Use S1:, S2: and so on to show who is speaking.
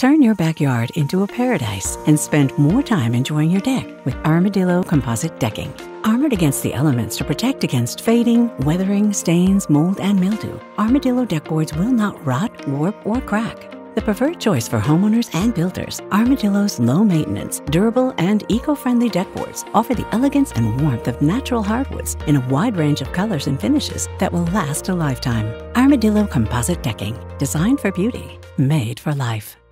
S1: Turn your backyard into a paradise and spend more time enjoying your deck with Armadillo composite decking. Armored against the elements to protect against fading, weathering, stains, mold, and mildew, Armadillo deck boards will not rot, warp, or crack. The preferred choice for homeowners and builders, Armadillo's low-maintenance, durable, and eco-friendly deck boards offer the elegance and warmth of natural hardwoods in a wide range of colors and finishes that will last a lifetime. Armadillo composite decking, designed for beauty, made for life.